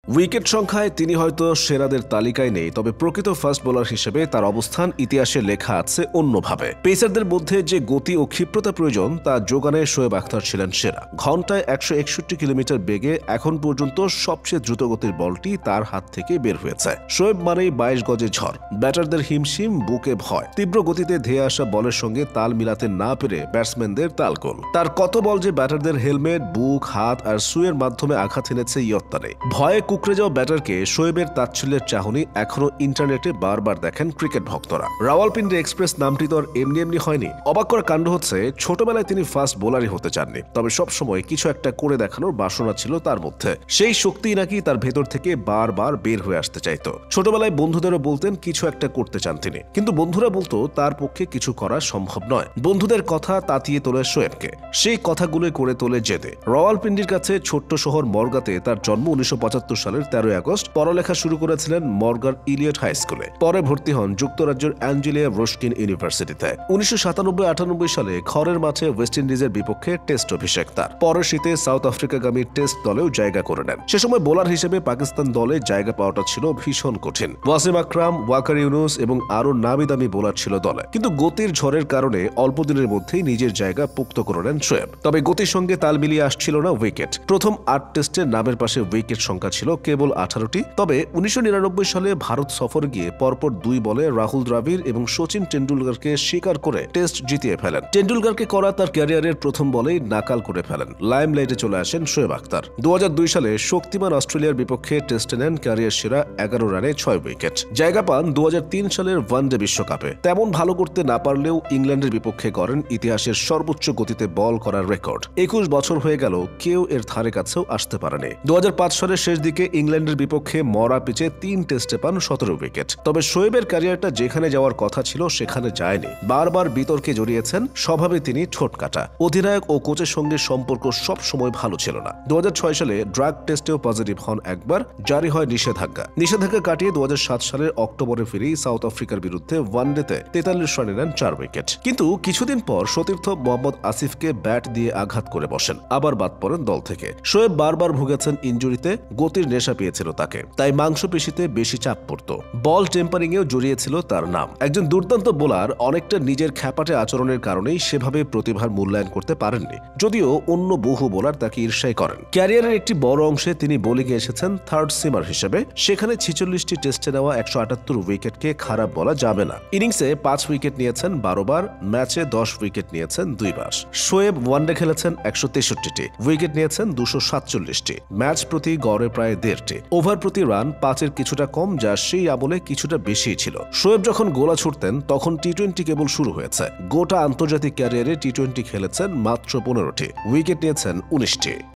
Wicket সংখ্যায় তিনি হয়তো সেরাদের তালিকায় নেই, তবে প্রকৃত ফাস্ট বোলার হিসেবে তার অবস্থান ইতিহাসে লেখা আছে অন্যভাবে। পেসারদের মধ্যে যে গতি ও ক্ষিপ্রতা প্রয়োজন তা যোগানে শোয়েব আখতার ছিলেন সেরা। ঘন্টায় 161 কিলোমিটার বেগে এখন পর্যন্ত সবচেয়ে দ্রুতগতির বলটি তার হাত থেকে বের হয়েছে। শোয়েব মানেই 22 গজে ঝড়, ব্যাটারদের হিমশিম, বুকে ভয়। তীব্র গতিতে ধেয়ে আসা বলের সঙ্গে তাল মিলাতে না পেরে ব্যাটসম্যানদের তালগোল। তার কত বল যে ব্যাটারদের হেলমেট, বুক, হাত আর সুয়ের মাধ্যমে আঘাত এনেছে ইয়ত্তানে। ভয়ে কুকড়ে যাওয়া ব্যাটারকে শোয়েবের তাচ্ছিল্যের চাহনি এখনো ইন্টারনেটে বারবার দেখেন ক্রিকেট ভক্তরা। রাওয়ালপিন্ডি এক্সপ্রেস নামটি তো আর এমনি হয়নি। অবাক করা কাণ্ড হচ্ছে, ছোটবেলায় তিনি ফাস্ট বোলারই হতে চাননি, তবে সবসময় কিছু একটা করে দেখানোর বাসনা ছিল তার মধ্যে। সেই শক্তি নাকি তার ভেতর থেকে বারবার বের হয়ে আসতে চাইত। ছোটবেলায় বন্ধুদেরও বলতেন কিছু একটা করতে চান তিনি, কিন্তু বন্ধুরা বলতো তার পক্ষে কিছু করা সম্ভব নয়। বন্ধুদের কথা তাতিয়ে তোলে শোয়েবকে, সেই কথাগুলো করে তোলে জেদে। রাওয়ালপিন্ডির কাছে ছোট্ট শহর মর্গাতে তার জন্ম 1975 সালের 13 আগস্ট। পড়ালেখা শুরু করেছিলেন মর্গার ইলিয়ট হাই স্কুলে। পরে ভর্তি হন যুক্তরাজ্যের অ্যাঞ্জেলিয়া রস্কিন ইউনিভার্সিটিতে। 1997-98 সালে ঘরের মাঠে ওয়েস্ট ইন্ডিজের বিপক্ষে টেস্ট অভিষেক তার। পরের শীতে সাউথ আফ্রিকাগামী টেস্ট দলেও জায়গা করে নেন। সে সময় বোলার হিসেবে পাকিস্তান দলে জায়গা পাওয়াটা ছিল ভীষণ কঠিন। ওয়াসিম আকরাম, ওয়াকার ইউনুস এবং আরো নামি দামি বোলার ছিল দলে, কিন্তু গতির ঝড়ের কারণে অল্প দিনের মধ্যেই নিজের জায়গা পুক্ত করে নেন শোয়েব। তবে গতির সঙ্গে তাল মিলিয়ে আসছিল না উইকেট। প্রথম 8 টেস্টে নামের পাশে উইকেট সংখ্যা ছিল কেবল 18টি। তবে 1999 সালে ভারত সফর গিয়ে পরপর 2 বলে রাহুল দ্রাবিড় এবং সচিন টেন্ডুলকারকে শিকার করে টেস্ট জিতিয়ে ফেলেন। টেন্ডুলকারকে করা তার ক্যারিয়ারের প্রথম বলেই নাকাল করে ফেলেন। লাইমলাইটে চলে আসেন শোয়েব আখতার। 2002 সালে শক্তিমান অস্ট্রেলিয়ার বিপক্ষে টেস্টে নেন ক্যারিয়ার সেরা 11 রানে 6 উইকেট। জায়গা পান 2003 সালের ওয়ানডে বিশ্বকাপে। তেমন ভালো করতে না পারলেও ইংল্যান্ডের বিপক্ষে করেন ইতিহাসের সর্বোচ্চ গতিতে বল করার রেকর্ড। 21 বছর হয়ে গেল, কেউ এর ধারে কাছেও আসতে পারেনি। 2005 সালের শেষ দিকে ইংল্যান্ডের বিপক্ষে মরা পিচে 3 টেস্টে পান 17 উইকেট। তবে শোয়েবের ক্যারিয়ারটা যেখানে যাওয়ার কথা ছিল সেখানে যায়নি। বারবার বিতর্কে জড়িয়েছেন, স্বভাবে তিনি ঠোঁটকাটা। অধিনায়ক ও কোচের সঙ্গে সম্পর্ক সব সময় ভালো ছিল না। 2006 সালে ড্রাগ টেস্টেও পজিটিভ হন একবার, জারি হয় নিষেধাজ্ঞা কাটিয়ে 2007 সালের অক্টোবরে ফিরেই সাউথ আফ্রিকার বিরুদ্ধে ওয়ানডেতে 43 রানে নেন 4 উইকেট। কিন্তু কিছুদিন পর সতীর্থ মোহাম্মদ আসিফকে ব্যাট দিয়ে আঘাত করে বসেন, আবার বাদ পড়েন দল থেকে। শোয়েব বারবার ভুগেছেন ইনজুরিতে, গতির নেশা পেয়েছিল তাকে, তাই মাংসপেশিতে বেশি চাপ পড়ত। বল টেম্পারিংয়েও জড়িয়েছিল তার নাম। একজন দুর্দান্ত বোলার অনেকটা নিজের খ্যাপাটে আচরণের কারণেই সেভাবে প্রতিভার মূল্যায়ন করতে পারেননি, যদিও অন্য বহু বোলার তাকে ঈর্ষাই করেন। ক্যারিয়ারের একটি বড় অংশে তিনি বোলিংয়ে এসেছেন থার্ড সিমার হিসেবে। সেখানে 46টি টেস্টে নেওয়া 178 উইকেটকে খারাপ বলা যাবে না। ইনিংসে 5 উইকেট নিয়েছেন 12 বার, ম্যাচে 10 উইকেট নিয়েছেন 2 বার। শোয়েব ওয়ানডে খেলেছেন 163টি, উইকেট নিয়েছেন 247টি, ম্যাচ প্রতি গড়ে প্রায় 1.5টি, ওভার প্রতি রান 5-এর কিছুটা কম, যা সেই আমলে কিছুটা বেশি ছিল। শোয়েব যখন গোলা ছুটতেন তখন টি-20 কেবল শুরু হয়েছে। গোটা আন্তর্জাতিক ক্যারিয়ারে টি-20 খেলেছেন মাত্র 15টি, উইকেট নিয়েছেন 19টি।